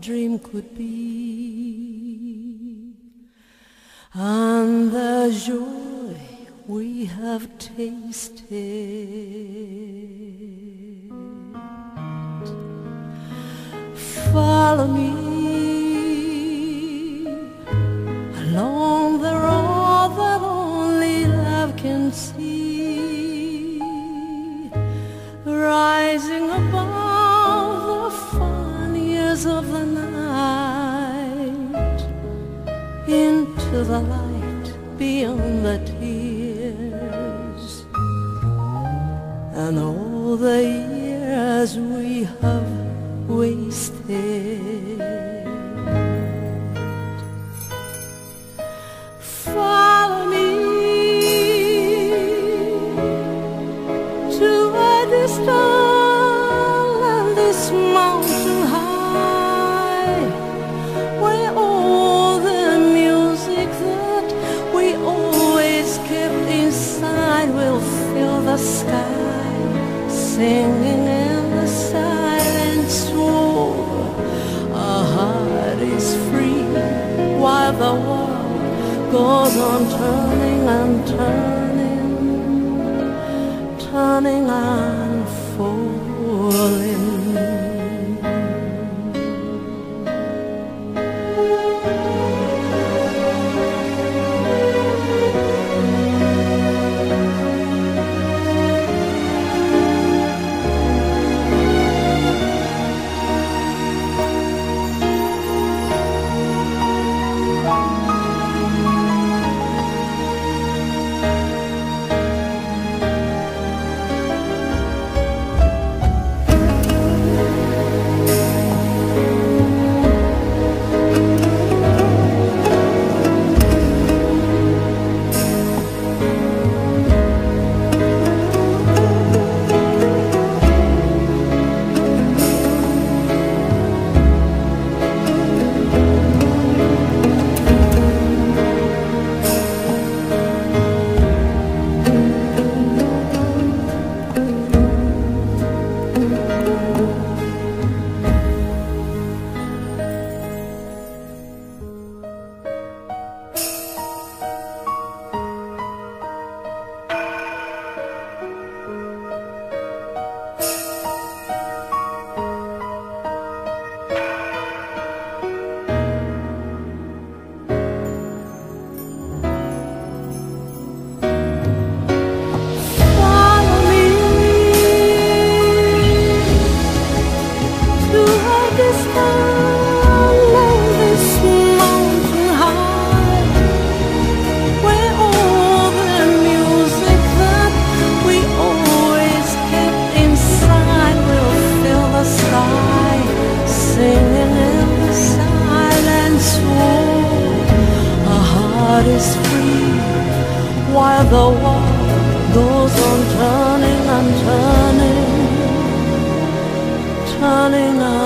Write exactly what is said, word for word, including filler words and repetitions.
dream could be, and the joy we have tasted. Follow me along the road that only love can see, rising above the fires of the night, into the light beyond the tears, and all the years we have wasted. Follow me to a distant land, this mountain high, where all the music that we always kept inside will fill the sky, singing in the silence. Our heart is free while the world goes on turning and turning, turning and falling. Is free while the world goes on turning and turning, turning and